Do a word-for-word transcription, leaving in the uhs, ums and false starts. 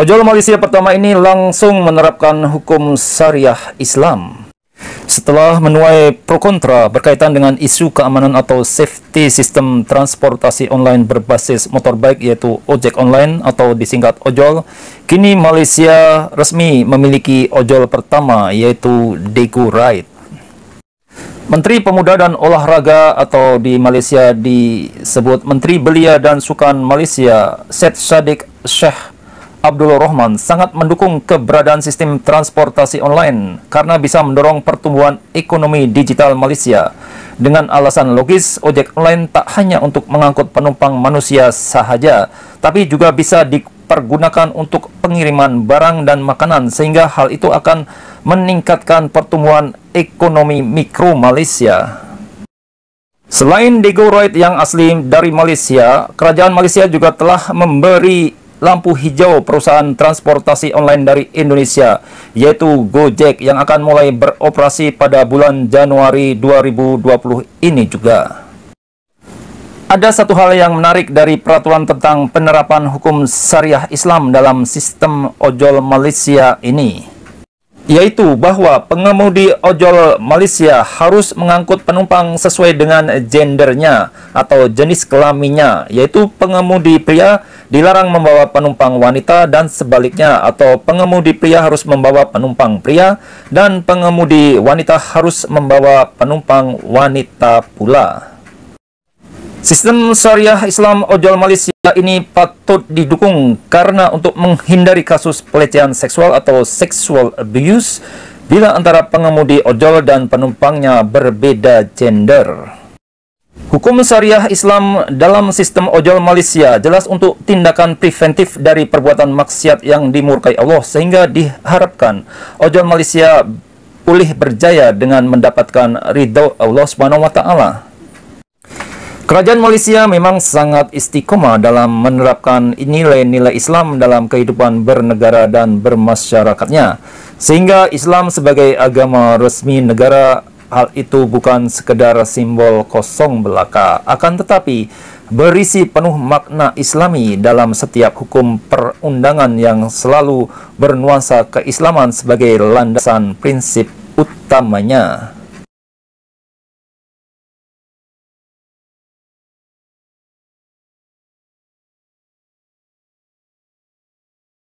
Ojol Malaysia pertama ini langsung menerapkan hukum syariah Islam. Setelah menuai pro kontra berkaitan dengan isu keamanan atau safety sistem transportasi online berbasis motorbike yaitu ojek online atau disingkat ojol, kini Malaysia resmi memiliki ojol pertama yaitu Daegu Ride. Menteri Pemuda dan Olahraga atau di Malaysia disebut Menteri Belia dan Sukan Malaysia, Syed Saddiq Syekh Abdul Rahman sangat mendukung keberadaan sistem transportasi online karena bisa mendorong pertumbuhan ekonomi digital Malaysia. Dengan alasan logis, ojek online tak hanya untuk mengangkut penumpang manusia sahaja, tapi juga bisa dipergunakan untuk pengiriman barang dan makanan, sehingga hal itu akan meningkatkan pertumbuhan ekonomi mikro Malaysia. Selain Daegu Ride yang asli dari Malaysia, kerajaan Malaysia juga telah memberi lampu hijau perusahaan transportasi online dari Indonesia, yaitu Gojek, yang akan mulai beroperasi pada bulan Januari dua ribu dua puluh ini juga. Ada satu hal yang menarik dari peraturan tentang penerapan hukum syariah Islam dalam sistem ojol Malaysia ini, yaitu bahwa pengemudi ojol Malaysia harus mengangkut penumpang sesuai dengan gendernya atau jenis kelaminnya, yaitu pengemudi pria dilarang membawa penumpang wanita dan sebaliknya, atau pengemudi pria harus membawa penumpang pria dan pengemudi wanita harus membawa penumpang wanita pula. Sistem syariah Islam ojol Malaysia ini patut didukung karena untuk menghindari kasus pelecehan seksual atau sexual abuse bila antara pengemudi ojol dan penumpangnya berbeda gender. Hukum syariah Islam dalam sistem ojol Malaysia jelas untuk tindakan preventif dari perbuatan maksiat yang dimurkai Allah, sehingga diharapkan ojol Malaysia pulih berjaya dengan mendapatkan ridho Allah Subhanahu wa taala. Kerajaan Malaysia memang sangat istiqomah dalam menerapkan nilai-nilai Islam dalam kehidupan bernegara dan bermasyarakatnya, sehingga Islam sebagai agama resmi negara, hal itu bukan sekedar simbol kosong belaka, akan tetapi berisi penuh makna Islami dalam setiap hukum perundangan yang selalu bernuansa keislaman sebagai landasan prinsip utamanya.